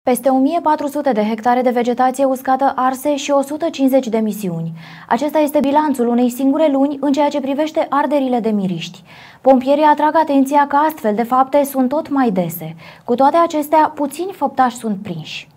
Peste 1400 de hectare de vegetație uscată arse și 150 de misiuni. Acesta este bilanțul unei singure luni în ceea ce privește arderile de miriști. Pompierii atrag atenția că astfel de fapte sunt tot mai dese. Cu toate acestea, puțini făptași sunt prinși.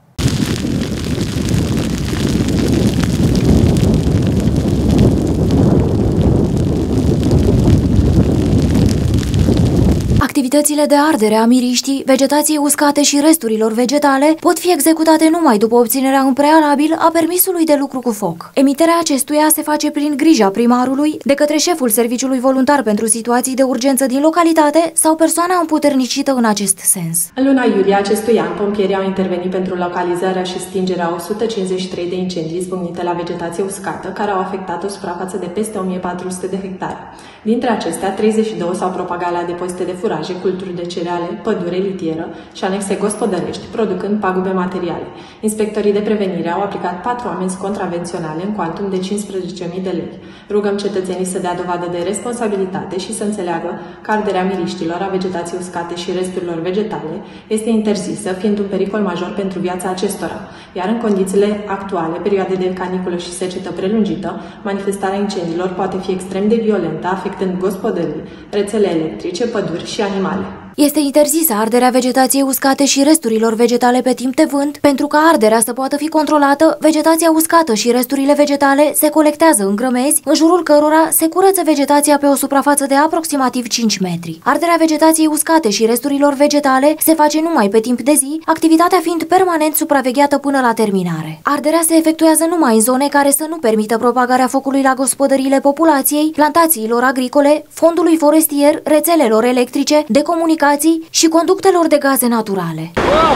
Activitățile de ardere a miriștii, vegetației uscate și resturilor vegetale pot fi executate numai după obținerea în prealabil a permisului de lucru cu foc. Emiterea acestuia se face prin grija primarului, de către șeful Serviciului Voluntar pentru Situații de Urgență din localitate sau persoana împuternicită în acest sens. În luna iulie acestui an, pompierii au intervenit pentru localizarea și stingerea 153 de incendii izbucnite la vegetație uscată, care au afectat o suprafață de peste 1400 de hectare. Dintre acestea, 32 s-au propagat la depozite de furaje, culturi de cereale, pădure litieră și anexe gospodărești, producând pagube materiale. Inspectorii de prevenire au aplicat 4 amenzi contravenționale în cuantum de 15.000 de lei. Rugăm cetățenii să dea dovadă de responsabilitate și să înțeleagă că arderea miriștilor, a vegetației uscate și resturilor vegetale este interzisă, fiind un pericol major pentru viața acestora. Iar în condițiile actuale, perioade de caniculă și secetă prelungită, manifestarea incendiilor poate fi extrem de violentă, afectând gospodării, rețele electrice, păduri și animale. Este interzisă arderea vegetației uscate și resturilor vegetale pe timp de vânt. Pentru ca arderea să poată fi controlată, vegetația uscată și resturile vegetale se colectează în grămezi, în jurul cărora se curăță vegetația pe o suprafață de aproximativ 5 metri. Arderea vegetației uscate și resturilor vegetale se face numai pe timp de zi, activitatea fiind permanent supravegheată până la terminare. Arderea se efectuează numai în zone care să nu permită propagarea focului la gospodăriile populației, plantațiilor agricole, fondului forestier, rețelelor electrice, de comunicații și conductelor de gaze naturale.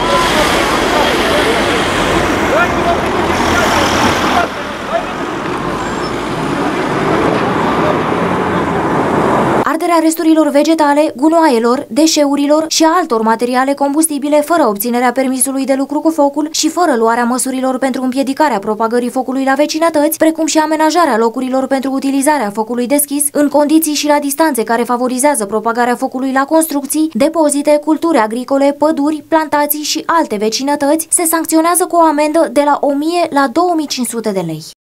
Arderea resturilor vegetale, gunoaielor, deșeurilor și altor materiale combustibile fără obținerea permisului de lucru cu focul și fără luarea măsurilor pentru împiedicarea propagării focului la vecinătăți, precum și amenajarea locurilor pentru utilizarea focului deschis în condiții și la distanțe care favorizează propagarea focului la construcții, depozite, culturi agricole, păduri, plantații și alte vecinătăți, se sancționează cu o amendă de la 1000 la 2500 de lei.